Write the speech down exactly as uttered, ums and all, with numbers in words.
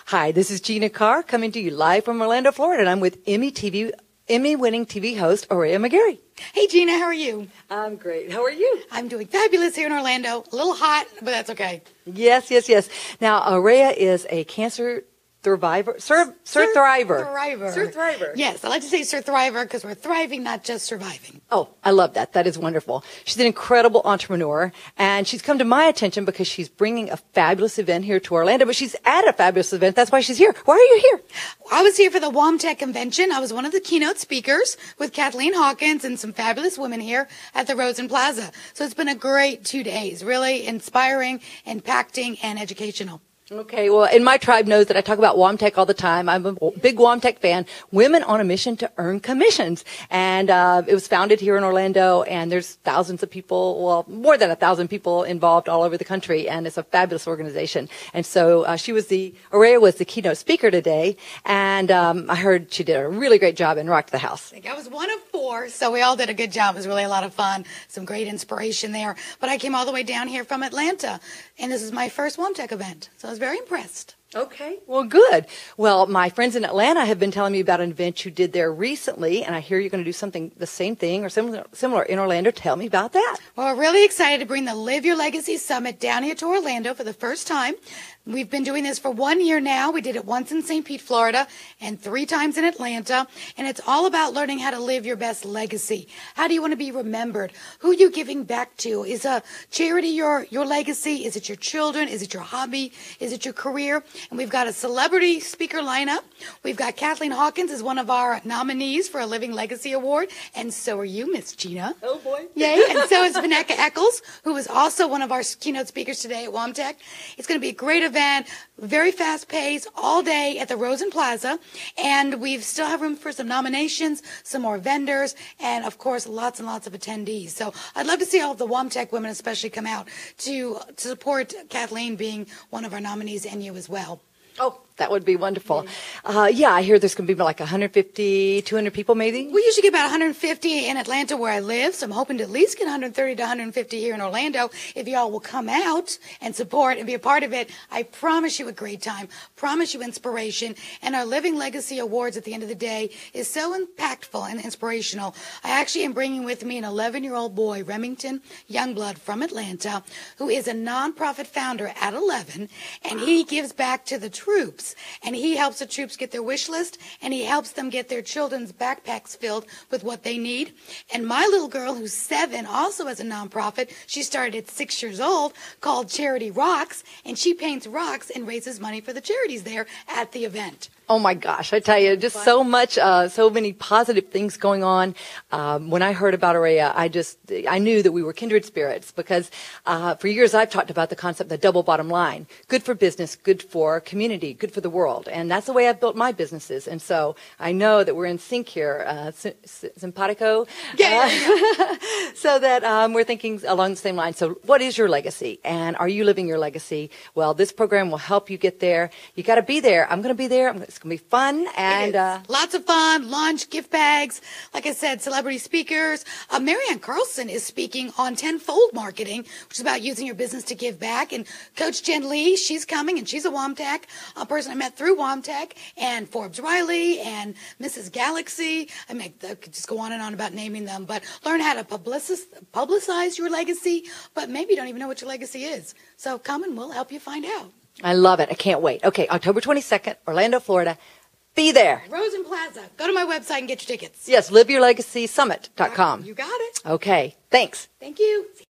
Hi, this is Gina Carr coming to you live from Orlando, Florida, and I'm with Emmy T V, Emmy-winning T V host Aurea McGarry. Hey, Gina, how are you? I'm great. How are you? I'm doing fabulous here in Orlando. A little hot, but that's okay. Yes, yes, yes. Now, Aurea is a cancer survivor, Sir, Sir, Sir Thriver. Thriver. Sir Thriver. Yes, I like to say Sir Thriver because we're thriving, not just surviving. Oh, I love that. That is wonderful. She's an incredible entrepreneur, and she's come to my attention because she's bringing a fabulous event here to Orlando, but she's at a fabulous event. That's why she's here. Why are you here? I was here for the WOMTech convention. I was one of the keynote speakers with Kathleen Hawkins and some fabulous women here at the Rosen Plaza. So it's been a great two days, really inspiring, impacting, and educational. Okay, well, and my tribe knows that I talk about WOMTech all the time. I'm a big WOMTech fan. Women on a mission to earn commissions. And uh, it was founded here in Orlando, and there's thousands of people, well, more than a thousand people involved all over the country, and it's a fabulous organization. And so uh, she was the, Aurea was the keynote speaker today, and um, I heard she did a really great job and rocked the house. I think I was one of four, so we all did a good job. It was really a lot of fun, some great inspiration there. But I came all the way down here from Atlanta, and this is my first WOMTech event, so I was very impressed. Okay, well, good. Well, my friends in Atlanta have been telling me about an event you did there recently, and I hear you're going to do something, the same thing or similar, similar in Orlando. Tell me about that. Well, we're really excited to bring the Live Your Legacy Summit down here to Orlando for the first time. We've been doing this for one year now. We did it once in Saint Pete, Florida, and three times in Atlanta. And it's all about learning how to live your best legacy. How do you want to be remembered? Who are you giving back to? Is a charity your, your legacy? Is it your children? Is it your hobby? Is it your career? And we've got a celebrity speaker lineup. We've got Kathleen Hawkins as one of our nominees for a Living Legacy Award. And so are you, Miss Gina. Oh, boy. Yay. And so is Vanessa Eccles, who is also one of our keynote speakers today at WOMTech. It's going to be a great event. Very fast pace all day at the Rosen Plaza, and we still have room for some nominations, some more vendors, and of course lots and lots of attendees. So I'd love to see all of the WOMTech women especially come out to, to support Kathleen being one of our nominees and you as well. Oh, that would be wonderful. Uh, yeah, I hear there's going to be like one hundred fifty, two hundred people maybe? We usually get about one hundred fifty in Atlanta where I live, so I'm hoping to at least get one hundred thirty to one hundred fifty here in Orlando. If y'all will come out and support and be a part of it, I promise you a great time, promise you inspiration, and our Living Legacy Awards at the end of the day is so impactful and inspirational. I actually am bringing with me an eleven-year-old boy, Remington Youngblood from Atlanta, who is a nonprofit founder at eleven, and he gives back to the troops. And he helps the troops get their wish list, and he helps them get their children's backpacks filled with what they need. And my little girl, who's seven, also has a nonprofit. She started at six years old, called Charity Rocks, and she paints rocks and raises money for the charities there at the event. Oh my gosh, I tell you, just so much, uh, so many positive things going on. Um, when I heard about Aurea, I just, I knew that we were kindred spirits because, uh, for years I've talked about the concept, the double bottom line. Good for business, good for community, good for the world. And that's the way I've built my businesses. And so I know that we're in sync here, uh, simpatico. Yeah. Uh, so that, um, we're thinking along the same line. So what is your legacy? And are you living your legacy? Well, this program will help you get there. You got to be there. I'm going to be there. I'm It's going to be fun and uh, lots of fun, lunch, gift bags. Like I said, celebrity speakers. Uh, Marianne Carlson is speaking on tenfold marketing, which is about using your business to give back. And Coach Jen Lee, she's coming, and she's a WOMTech, a person I met through WOMTech, and Forbes Riley and Missus Galaxy. I mean, I could just go on and on about naming them, but learn how to publicize, publicize your legacy, but maybe you don't even know what your legacy is. So come and we'll help you find out. I love it. I can't wait. Okay, October twenty-second, Orlando, Florida. Be there. Rosen Plaza. Go to my website and get your tickets. Yes, live your legacy summit dot com. You got it. Okay, thanks. Thank you.